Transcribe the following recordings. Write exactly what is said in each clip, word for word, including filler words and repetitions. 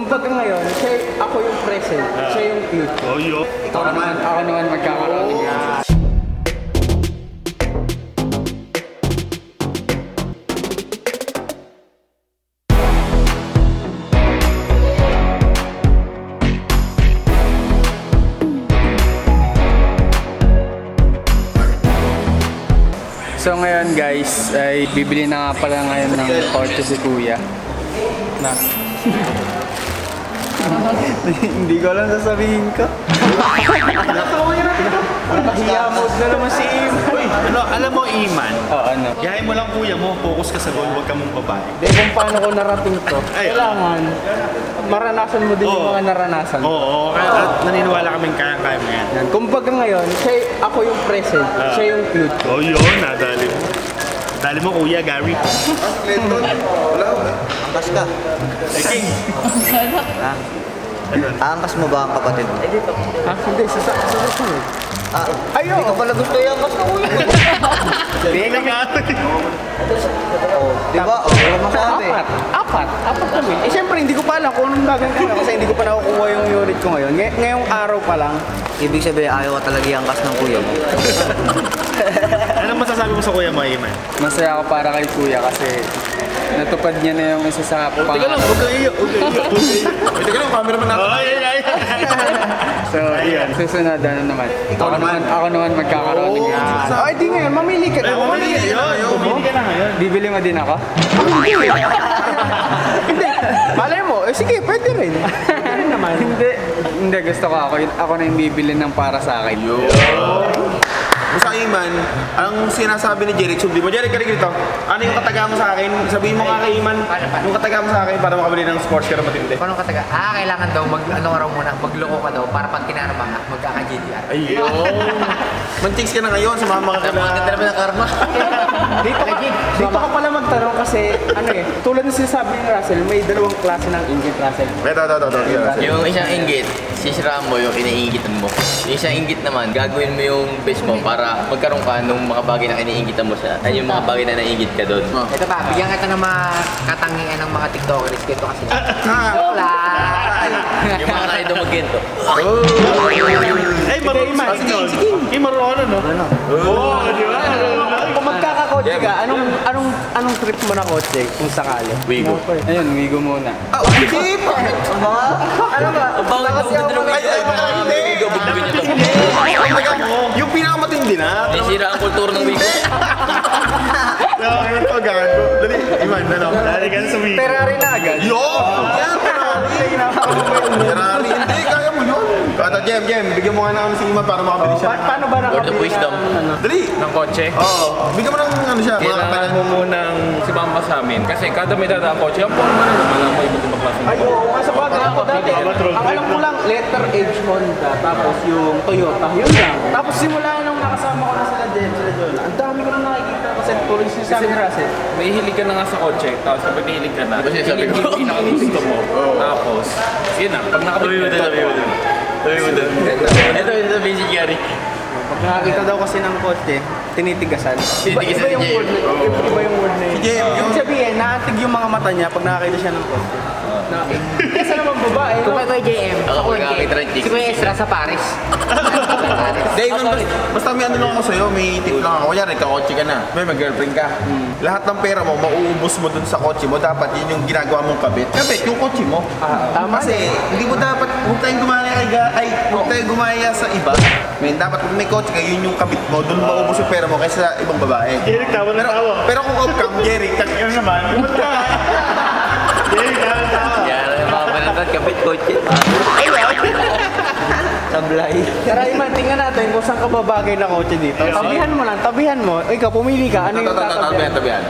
Kumbaga ngayon, siya, ako yung present, uh, siya yung future. Oh, yo. Ikaw naman, ako naman magkakaroon ng yan. So ngayon guys, ay bibili na nga pala ngayon ng kotse si Kuya. Na. Hindi ko alam sasabihin ko. Hiya mode na naman si Iman. Uy, ano, alam mo Iman? Oo, ano? Yahin mo lang kuya mo, focus ka sa goal, huwag ka mong babae. Hindi, kung paano ko narating to, kailangan maranasan mo din yung mga naranasan. Oo, oo, at naniniwala kaming kaya-kaya mo yan. Kumbaga ngayon, siya, ako yung present, uh, siya yung future. Oh yun, nadali mo. Dali mo kuya, Gary. Clinton, wala ko eh. Angkas ka. Eh, King. Ha? Angkas mo ba ang kapatid mo? Ha? Hindi, sasakas mo eh. Ah, hindi ko pala gusto yung angkas na kuya. Hindi ka nga. Diba? O, wala masabi. Apat. Apat. Apat kami. Eh, siyempre, hindi ko pa alam kung anong gagawin ko kasi hindi ko pa nakukuha yung unit ko ngayon. Ngay ngayong araw pa lang. Ibig sabihin, ayaw ka talaga yung angkas ng kuya mo. Anong masasabi mo sa kuya mo, Iman? Masaya ako para kay Kuya kasi natupad niya na yung isa sa pangarap. Teka lang, huwag kayo iyo. Teka lang, cameraman natin. Oh, yeah, yeah. So, yun. Susunod, ano naman? Ikaw naman. Ako naman magkakaroon ng yan. Ay, di ngayon. Mamili ka na. Mamili ka na ngayon. Mamili ka na ngayon. Bibili mo din ako? Hindi. Malay mo. Eh, sige, pwede rin. Pwede rin naman. Hindi. Hindi, gusto ko ako. Ako na yung bibili ng para sa akin. Yo! Sa Iman, ang sinasabi ni Jeric, sundi mo, Jeric, karig dito. Ano yung kataga mo sa akin? Sabihin mo nga kay Iman, yung kataga mo sa akin para makabili ng sports car na matindi. Paano kataga? Ah, kailangan daw mag ano raw muna, magloko ka daw para pag kinarma ka, magkaka-G D R. Ayun! Mantiks ka na ngayon, sumama ka na. Maganda naman ang karma. Dito ka, dito ka pala magtanong kasi, ano eh, tulad ng sinasabi ni Russell, may dalawang klase ng inggit, Russell. Ito, ito, ito, ito. Yung isang inggit, sisiraan mo yung iniingitan mo. Yung isang inggit naman, gagawin mo yung best mo para magkaroon ka nung mga bagay na iniingitan mo sa, ay yung mga bagay na naiingit ka doon. Ito pa, bigyan kita ng mga katangian ng mga tiktokers. Kito kasi. Wala! Yung mga nakita mag-gento. Ay, marunong sa asin yun. Eh, marunong no? Oo, di ba? Kung magkakakotse ka, anong anong anong trip mo na kotse kung sakali? Wigo. Ayun, Wigo muna. Ah, hindi pa! Ano ba? Ang bawal daw sa drone. Ay, ay, baka hindi! Wigo, bugugin nyo to. Yung pinakamatindi na. Sisira ang kultura ng Wigo. Ano to, gago? Dali, Iman, ano? Dali ka na sa Wigo. Ferrari na agad. Yo! Yan, Ferrari! Ferrari, hindi, kaya mo yun. Kata, Jem, Jem, bigyan mo nga na ano si Iman para makabili siya. Pa- paano ba Word of nakabili wisdom. ng Dali! ng kotse. Oo, bigyan mo ng ano siya, mga Kailangan katagan mo munang sumama sa amin. Kasi kada may dadaan kotse, ang forma na naman ang may iba't ibang klase. Ay, oo, nga sa bagay ako dati. Ang alam ko lang, letter H Honda, tapos yung Toyota, yun lang. Tapos simula nung nakasama ko na sila Jem, sila John, ang dami ko nang nakikita kasi tuloy si Sammy Russell. May hilig ka na nga sa kotse, tapos kapag nahilig ka na, Kasi sabi yun ko, yung pinakagusto mo. Tapos, yun na, pag nakabili Sabi mo din, sabi mo din. Sabi mo din. Ito, ito sabi si Gary. Pag nakakita daw kasi ng kotse, tinitigasan. Iba, Tinitigasan iba yung niya word na yun. Iba yung word na yun. Si Jem, Ibig yung- sabihin, naantig yung mga mata niya pag nakakita siya ng kotse. Naantig. Kasi naman babae, Kung no? may Kuya J M, Ako, ako magkakita rin, si Kuya Ezra sa Paris. Dave, basta, basta may ano lang ako sa'yo, may tip lang ako. Kunyari, kakotse ka na, may mag-girlfriend ka. Lahat ng pera mo, mauubos mo dun sa kotse mo, dapat yun yung ginagawa mong kabit. Kabit, yung kotse mo. Tama Kasi, hindi mo dapat, huwag tayong gumaya, ay, huwag tayong gumaya sa iba. May, dapat kung may kotse ka, yun yung kabit mo, dun maubos yung pera mo kaysa sa ibang babae. Jeric, tawa na tawa. Pero kung off-cam, Jerry, Ano naman? Jeric, tawa na tawa. Yan, yung mga panatad, kapit kotse. Sablay. Tara, Iman, tingnan natin kung saan ka babagay na kotse dito. Tabihan mo lang, tabihan mo. Ikaw, pumili ka. Ano yung tatabihan? tabihan.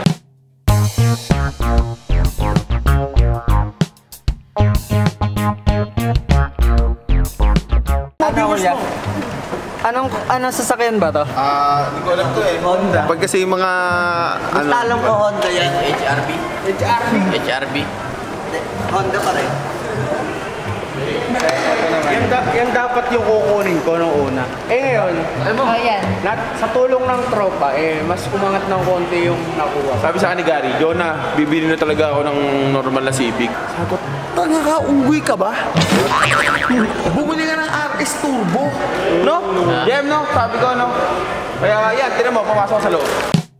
Ano, Kuya? Anong, anong sasakyan ba to? Ah, hindi ko alam to eh. Honda. Pag kasi yung mga, ano, Alam ko Honda yan. H R B. H R V. H R B. Honda pa rin. Yan, da, yan dapat yung kukunin ko nung una. Eh ngayon, Oh, yan. nat, sa tulong ng tropa, eh, mas umangat ng konti yung nakuha. Sabi sa akin ni Gary, Jonah, bibili na talaga ako ng normal na Civic. Sagot, tanga ka, unggoy ka ba? Bumili ka ng R S Turbo. No? Jem, no? Sabi ko, no? Kaya yan, tinan mo, pumasok ko sa loob.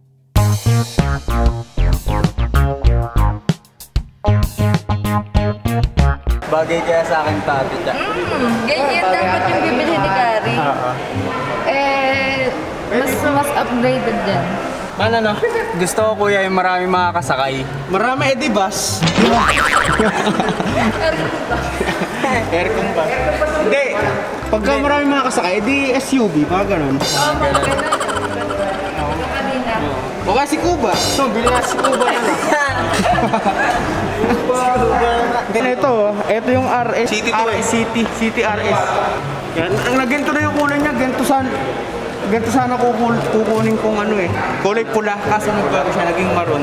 Bagay kaya sa akin tati siya. Hmm, ganyan dapat yung bibili ni Gary. Eh, mas mas upgraded dyan. Ano no? Gusto ko kuya yung marami makakasakay. Marami edi bus. Aircon ba? Hindi. Pagka marami makakasakay, edi S U V, mga ganun. Oo, mga ganun. Kanina. O kaya si Kuba. So, bili na si Kuba na lang. Ito, ito yung R S. City to eh. City, City R S. Yan, ang nagento na yung kulay niya, gento san Ganito sana kukul kukunin kong ano eh. Kulay pula, kaso nagbago siya, naging maroon.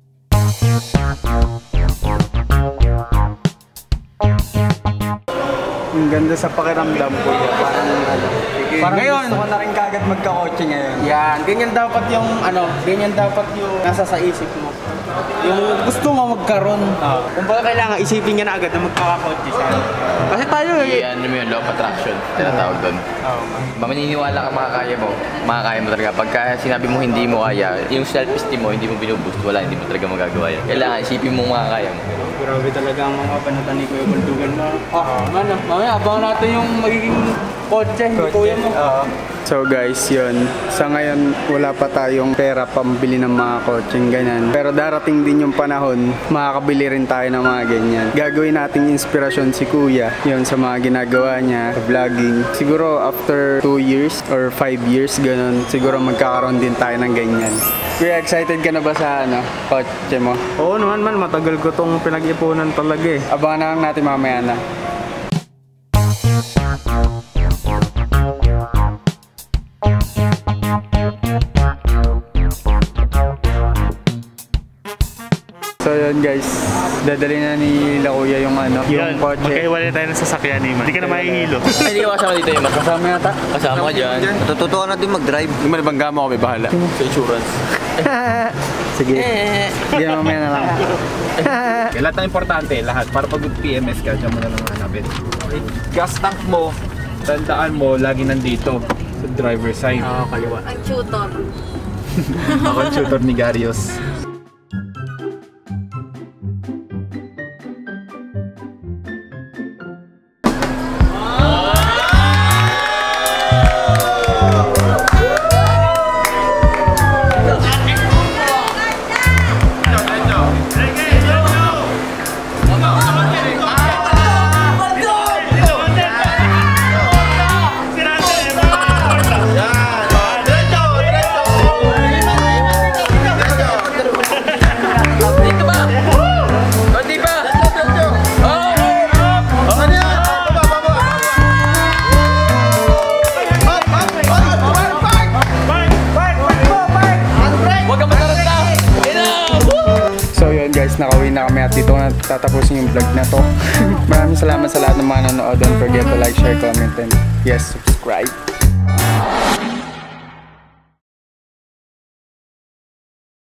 Ang ganda sa pakiramdam ko yan. Parang, ano, parang ngayon, Gusto ko na rin kagad magka-kotse ngayon. yan, ganyan dapat yung ano, ganyan dapat yung nasa sa isip mo. Yung gusto mo magkaroon. Uh, kung baka kailangan isipin niya na agad na magkakakotse siya. Kasi tayo eh. Yan, ano mo yun, law of attraction, tinatawag doon. Oh. Maniniwala ka makakaya mo, makakaya mo talaga. Pagka sinabi mo hindi mo kaya, yung self-esteem mo, hindi mo binuboost, wala, hindi mo talaga magagawa yan. Kailangan isipin mo makakaya mo. Grabe talaga ang mga banatan ni Kuya Baldugan na. Ah, ano, mamaya abangan natin yung magiging kotse, kuya mo. So guys, yun. Sa ngayon, wala pa tayong pera pambili ng mga kotseng ganyan. Pero darating din yung panahon, makakabili rin tayo ng mga ganyan. Gagawin nating inspirasyon si Kuya, yun sa mga ginagawa niya, vlogging. Siguro after two years or five years, ganun, siguro magkakaroon din tayo ng ganyan. Kuya, excited ka na ba sa ano, kotse mo? Oo naman man, matagal ko tong pinag-ipunan talaga eh. Abangan na lang natin mamaya na. So yun guys, dadali na ni La Kuya yung ano, yung Yan, kotse. magkahiwalay tayo ng sasakyan ni Man. Hindi ka na mahihilo. Ay, hindi ka kasama dito yung Kasama yata. Kasama ka dyan. Natutuwa na din mag-drive. Yung malibangga mo ako, may bahala. Sa insurance. Sige. Sige, mamaya na lang. Kaya lahat ng importante, lahat. Para pag P M S ka, dyan mo na lang hanapin. Gas tank mo, tandaan mo, lagi nandito sa driver side. Oo, kaliwa. Ang tutor. Ako ang tutor ni Garios. Nakauwi na kami at dito na tatapusin yung vlog na to. Maraming salamat sa lahat ng mga nanonood. Don't forget to like, share, comment, and yes, subscribe.